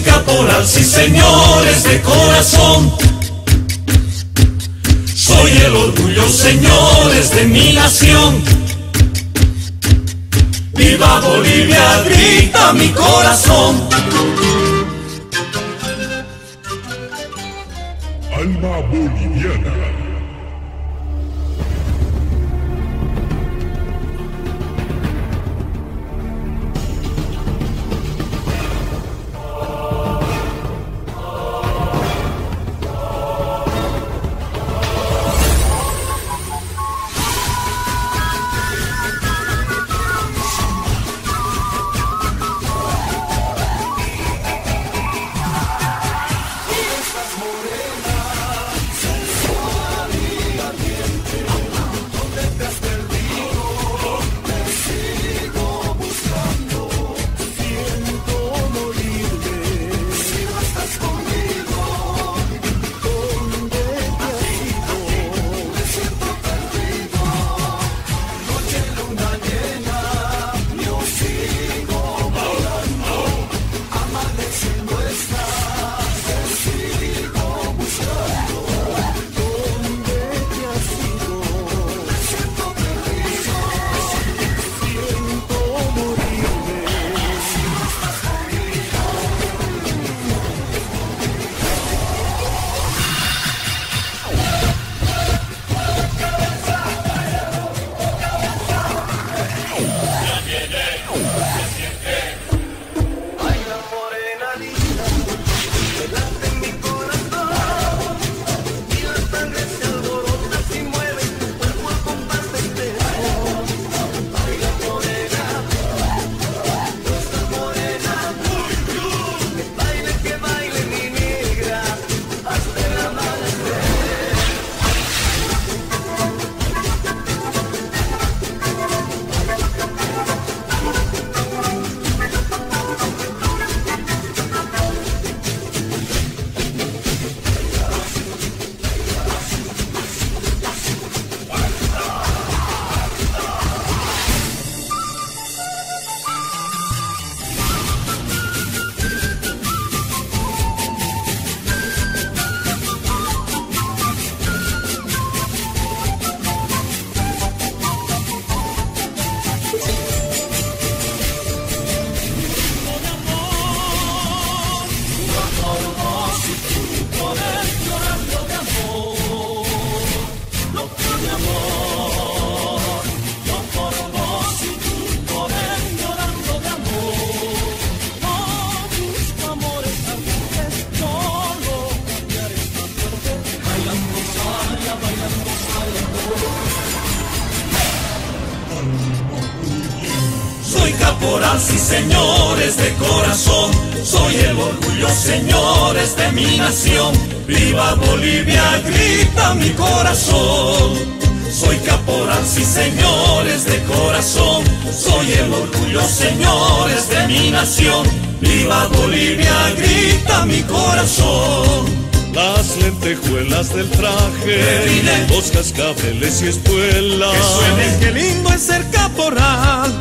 Soy caporal, sí señores, de corazón. Soy el orgullo, señores, de mi nación. ¡Viva Bolivia!, grita mi corazón. Alma boliviana. Soy caporal, sí señores, de corazón. Soy el orgullo, señores, de mi nación. ¡Viva Bolivia!, grita mi corazón. Soy caporal, sí señores, de corazón. Soy el orgullo, señores, de mi nación. ¡Viva Bolivia!, grita mi corazón. Las lentejuelas del traje, los cascabeles y espuelas. Que suene, qué lindo es ser caporal.